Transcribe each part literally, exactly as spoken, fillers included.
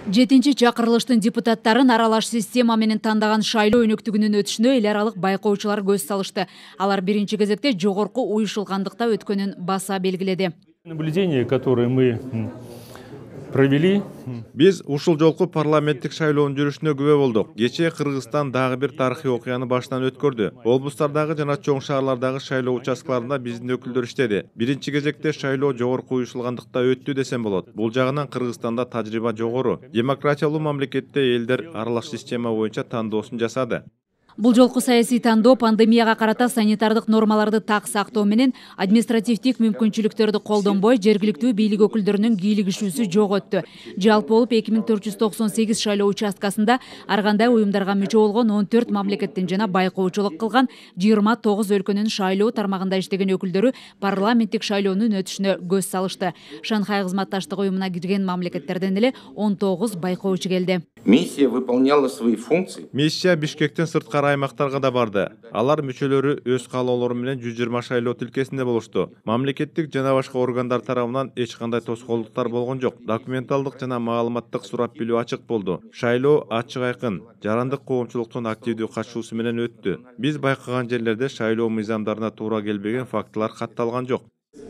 жетинчи чакырылыштын депутаттарын аралаш система менен тандаган шайлоо өнөктүгүнүн өтүшүнө эл аралык байкоочулар көз салышты. Алар биринчи кезекте жогорку уюшулгандыкта өткөнүн баса белгиледи. Наблюдение, которое мы провели. Биз ушул жолку парламенттик шайлоонун жүрүшүнө күбө болдук. Кечээ Кыргызстан дагы бир тарыхый окуяны баштан өткөрдү. Облустардагы жана чоң шаарлардагы шайлоо участкаларында биздин өкүлдөр иштеди. Биринчи кезекте шайлоо жогорку уюшулгандыкта өттү десем болот. Бул жагынан Кыргызстанда тажрыйба жогору. Демократиялуу мамлекетте элдер аралаш система боюнча тандоосун жасады. Бул жолку саясий тандоо пандемияга карата санитардык нормаларды так сактоо менен административдик мүмкүнчүлүктөрдү колдонбой жергиликтүү бийлик өкүлдөрүнүн кийлигишүүсү жок өттү. Жалпы болуп эки миң төрт жүз токсон сегиз шайлоо участкасында ар кандай уюмдарга мүчө болгон он төрт мамлекеттин жана байкоочулук кылган жыйырма тогуз өлкөнүн шайлоо тармагында иштеген өкүлдөрү парламенттик шайлоонун өтүшүнө көз салышты. Шанхай кызматташтык уюмуна кирген мамлекеттерден эле он тогуз байкоочу келди. Миссия выполняла свои функции. Миссия Бишкектен сырткары аймактарга да барды. Алар мүчөлөрү өз каалоолору менен жүз жыйырма шайлоо тилкесинде болушту. Мамлекеттик жана башка органдар тарабынан эч кандай тоскоолдуктар болгон жок. Документалдык жана маалыматтык сурап билүү ачык болду. Шайлоо ачык айкын, жарандык коомчулуктун активдүү катышуусу менен өттү. Биз байкаган жерлерде шайлоо мыйзамдарына туура келбеген фактылар катталган жок.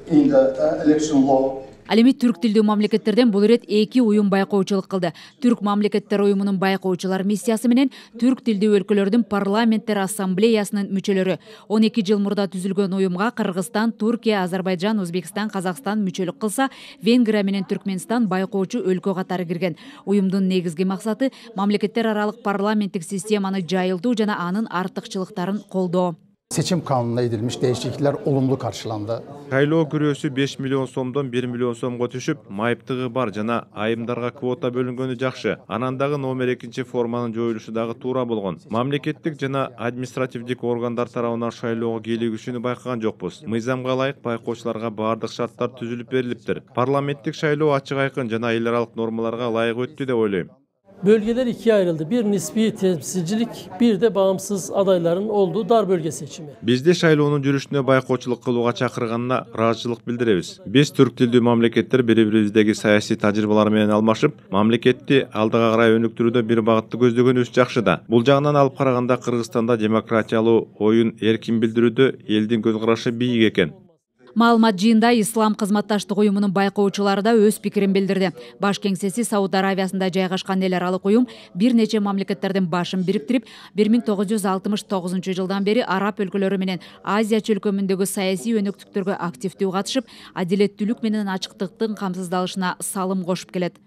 Ал эми түрк тилдүү мамлекеттерден бул ирет эки уюм байкоочулук кылды. Түрк мамлекеттер уюмунун байкоочулар миссиясы менен түрк тилдүү өлкөлөрдүн парламенттер ассамблеясынын мүчөлөрү. он эки жыл мурда түзүлгөн уюмга Кыргызстан, Туркия, Азербайджан, Өзбекстан, Казакстан мүчөлүк кылса, Венгрия менен Түркмөнстан байкоочу өлкө катары кирген. Уюмдун негизги максаты мамлекеттер аралык парламенттик системаны жайылтуу жана анын артыкчылыктарын колдоо. Seçim kanununa edilmiş değişiklikler olumlu karşılandı. Шайлоо күрөөсү беш миллион сомдон бир миллион сомго түшүп, майыптыгы бар жана айымдарга квота бөлүнгөнү жакшы. Анан дагы номер экинчи форманын жоюлушу дагы туура болгон. Мамлекеттик жана административдик органдар тарабынан шайлоого кийлигишүүнү байкаган жокпуз. Мыйзамга ылайык байкоочуларга баардык шарттар түзүлүп берилиптир. Парламенттик шайлоо ачык айкын жана эл аралык нормаларга ылайык өттү деп ойлойм. Bölgeler ikiye ayrıldı. Bir nispi temsilcilik, bir de bağımsız adayların olduğu dar bölge seçimi. Bizde şayloonун жүрүшүнө байкоочулук кылууга чакырганына ыраазычылык билдиребиз. Биз түрк тилдүү мамлекеттер бири-бирибиздеги саясий тажрыйбалар менен алмашып, мамлекетти алдыга карай өнүктүрүүдө бир багытты көздөгөнүбүз жакшы да. Бул жагынан алып караганда Кыргызстанда демократиялуу оюн эркин билдирүүдө элдин көз карашы бийик экен. Маалымат жыйында Ислам кызматташтык уюмунун байкоочулары да өз пикирин билдирди. Баш кеңсеси Сауд Аравиясында жайгашкан эл аралык уюм бир нече мамлекеттердин башын бириктирип, бир миң тогуз жүз алтымыш тогузунчу жылдан бери араб өлкөлөрү менен Азия чөлкөмүндөгү саясий өнөктүктөргө активдүү катышып, адилеттүүлүк менен ачыктыктын камсыздалышына салым кошуп келет.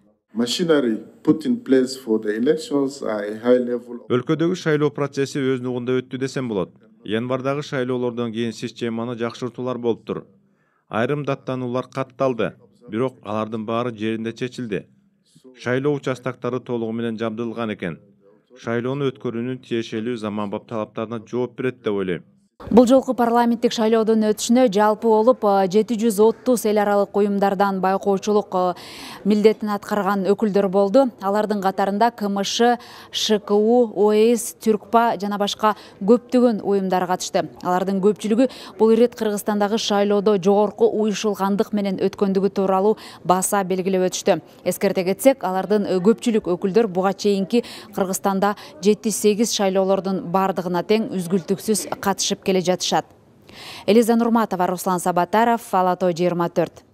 Өлкөдөгү шайлоо процесси өз нугунда өттү десем болот. Январдагы шайлоолордон кийин системаны жакшыртуулар болуптур. Айрым даттануулар катталды, бирок алардын баары жеринде чечилди. Шайлоо участактары толугу менен жабдылган экен. Шайлоону өткөрүүнүн тиешелүү заманбап талаптарына жооп берет деп ойлойм. Бул жолку парламенттик шайлоодун өтүшүнө жалпы болуп жети жүз отуз эл аралык уюмдардан байкоочулук милдетин аткарган өкүлдөр болду. Алардын катарында К М Ш, Ш К У, О Э С, Түркпа жана башка көптөгөн уюмдар катышты. Алардын көпчүлүгү бул ирет Кыргызстандагы шайлоодо жогорку уюшулгандык менен өткөндүгү тууралуу баса белгилеп өтүштү. Эскерте кетсек, алардын көпчүлүк өкүлдөр буга чейинки Кыргызстанда жети сегиз шайлоолордун бардыгына тең үзгүлтүксүз катышып келе жатышат. Элиза Нурматова, Руслан Сабатаров, Ала-Тоо жыйырма төрт.